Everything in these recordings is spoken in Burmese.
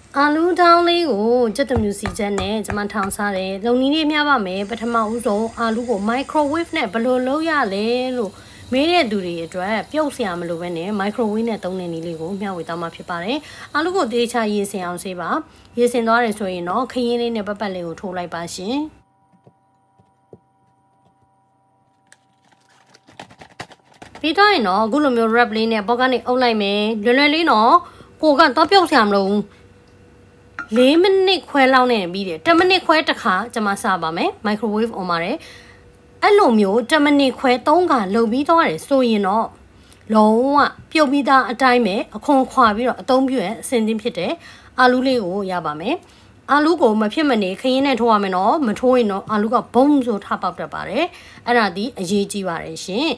အာလူးတောင်းလေးကိုကြက်တမျိုးစီချက်နဲ့ကျွန်မထောင်စားတယ်လုံနီးလေးမျှပါမယ်ပထမဦးဆုံးအာလူးကို microwave နဲ့ဘယ်လိုလုပ်ရလဲလို့မေးတဲ့သူတွေအတွက်ပြုတ်စရာမလိုပဲနဲ့ microwave နဲ့သုံးတဲ့နည်းလေးကိုမျှဝေသွားမှာဖြစ်ပါတယ်အာလူးကိုတေးချရေစင်အောင်ဆေးပါရေစင်သွားတယ်ဆိုရင်တော့ခရင်လေးနဲ့ပတ်ပတ်လေးကိုထိုးလိုက်ပါရှင်ပြီးတော့ရင်တော့အခုလိုမျိုး wrap လေးနဲ့ဘောကနေအုပ်လိုက်မယ်လွယ်လွယ်လေးနော်ကိုကတော့ပြုတ်စရာမလိုဘူး4 မိနစ်ခွဲလောက်နဲ့ပြီးတယ်10မိနစ်ခွဲတစ်ခါကျွန်မစပါမယ် microwave on ပါတယ်အဲ့လိုမျိုး10မိနစ်ခွဲ3ခါလုပ်ပြီးသွားတယ်ဆိုရင်တော့လုံးဝပြုတ်ပြီးသားအတိုင်းပဲအခွန်ခွာပြီးတော့အသုံးပြုရအစင်သင်းဖြစ်တဲ့အာလူးလေးကိုရပါမယ်အာလူးကိုမဖြစ်မနေခရင်နဲ့ထိုးရမယ်နော်မထိုးရင်တော့အာလူးကဘုံဆိုထပေါက်တတ်ပါတယ်အဲ့ဒါဒီအရေးကြီးပါတယ်ရှင်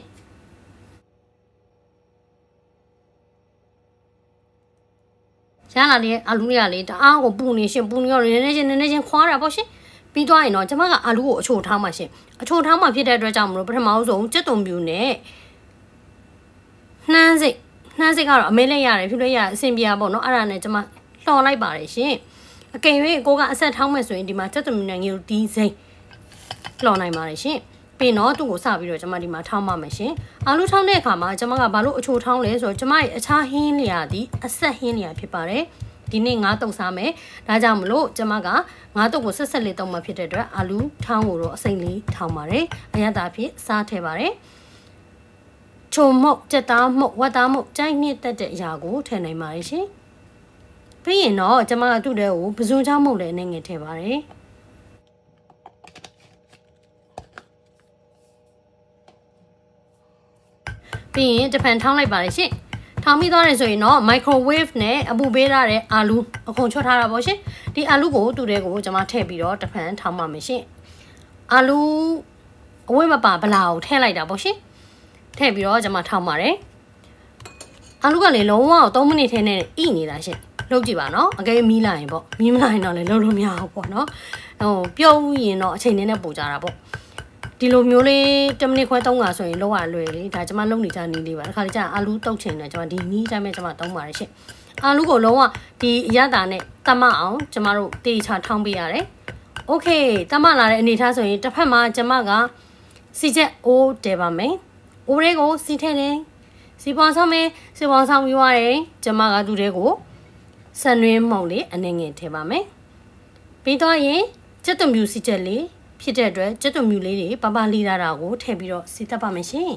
ရလာတဲ့အာလူးလေးကလေတအားကိုပူနေရှင်ပူနေရောနည်းနည်းချင်းခွာတာပေါ့ရှင်ပြီးသွားရင်တော့ကျမကအာလူးကိုအချိုထားမှရှင်အချိုထားမှဖြစ်တဲ့အတွက်ကြောင့်မလို့ပထမဆုံးကြက်သွန်ပြူနဲ့နှမ်းစိတ်ကတော့အမဲလဲရတယ်ဖြူလဲရအဆင်ပြေပါပေါ့နော်အဲ့ဒါနဲ့ကျမလှော်လိုက်ပါတယ်ရှင်အကင်၍ကိုကအဆက်ထောင်းမယ်ဆိုရင်ဒီမှာကြက်သွန်ပြူနဲ့ငရုတ်တီးစိမ့်လှော်နိုင်ပါတယ်ရှင်ပြီးတော့သူ့ကိုစပြီးတော့ကျမဒီမှာထောင်းပါမယ်ရှင်အာလူးထောင်းတဲ့အခါမှာကျမကဘာလို့အချိုထောင်းလဲဆိုတော့ကျမရဲ့အခြားဟင်းလျာဒီအဆက်ဟင်းလျာဖြစ်ပါတယ်ဒီနေ့ငါးတုပ်စားမယ်ဒါကြောင့်မလို့ကျမကငါးတုပ်ကိုဆက်လေးတုပ်မှဖြစ်တဲ့အတွက်အာလူးထောင်းကိုတော့အစိမ့်လေးထောင်းပါတယ်အရသာဖြစ်စားထည့်ပါတယ်ချုံမုတ်ကြက်သားမုတ်ဝက်သားမုတ်ကြိုက်နှစ်တက်တဲ့အရာကိုထည့်နိုင်ပါတယ်ရှင်ပြီးရင်တော့ကျမကသူ့တဲ့ကိုပဇွန်ချောင်းမုတ်လည်းအနေငယ်ထည့်ပါတယ်ပြီးရင်တစ်ဖန်ထောင်းလိုက်ပါတယ်ရှင်ထောင်းပြီးသွားတယ်ဆိုရင်တော့ microwave နဲ့အပူပေးထားတဲ့အာလူးအကုန်ချွတ်ထားတာပေါ့ရှင်ဒီအာလူးကိုတူတဲ့ကိုကျွန်မထည့်ပြီးတော့တစ်ဖန်ထောင်းပါမယ်ရှင်အာလူးအဝိမပါဗလာကိုထည့်လိုက်တာပေါ့ရှင်ထည့်ပြီးတော့ကျွန်မထောင်းပါတယ်အာလူးကလေလုံးဝ3မိနစ်ထဲနဲ့ဣနေတာရှင်လုပ်ကြည့်ပါနော်အကယ်မီးလာရင်ပေါ့မီးမလာရင်တော့လည်းလုပ်လို့မရဘူးပေါ့နော်ပြုံးရင်တော့အချိန်နည်းနဲ့ပိုကြတာပေါ့ဒီလိုမျိုးလေး10မိနစ်ခွဲ3ခါဆိုရင်လောက်ရလွယ်လေဒါကျွန်မလုပ်နေကြနီးလေးပါတစ်ခါလေကျအာလူးတုတ်ချင်တယ်ကျွန်မဒီနီးတိုင်းပဲကျွန်မသုံးပါတယ်ရှင့်အာလူးကိုလုံးဝဒီအရသာနဲ့တမအောင်ကျွန်မတို့တေချာထောင်းပေးရတယ်โอเคတမလာတဲ့အနေထားဆိုရင်တစ်ဖက်မှာကျွန်မကစီချက်အိုးတဲပါမယ်အိုးလေးကိုစီထည့်တယ်စီပွန်ဆောင်မယ်စီပွန်ဆောင်ပြီးသွားတယ်ကျွန်မကသူတဲ့ကိုဆန်နွေးမုံလေးအနေငယ်ထည့်ပါမယ်ပြီးတော့ရင်ကြက်သွန်ပြူစီချက်လေးဖြစ်တဲ့အတွက်ကြက်သွန်မြူလေးတွေပပလေးလာတာကိုထည့်ပြီးတော့စီတက်ပါမယ်ရှင်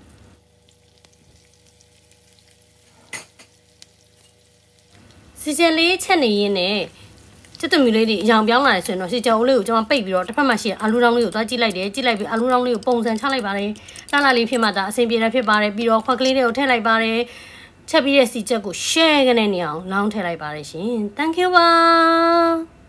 စီချက်လေးချက်နေရင်းနဲ့ကြက်သွန်မြူလေးတွေအရောင်ပြောင်းလာတယ်ဆိုရင်တော့စီချက်အိုးလေးကိုကျွန်မပိတ်ပြီးတော့တစ်ဖက်မှာရှိအာလူးတောင်းလေးကိုသွားကြည့်လိုက်တယ်ကြည့်လိုက်ပြီးအာလူးတောင်းလေးကိုပုံစံချလိုက်ပါတယ်လှလေးဖြစ်မှသာအဆင်ပြေတယ်ဖြစ်ပါတယ်ပြီးတော့ခွက်ကလေးတွေကိုထည့်လိုက်ပါတယ်ချက်ပြီးတဲ့စီချက်ကို share ကနေနေအောင်လောင်းထည့်လိုက်ပါတယ်ရှင် thank you ပါ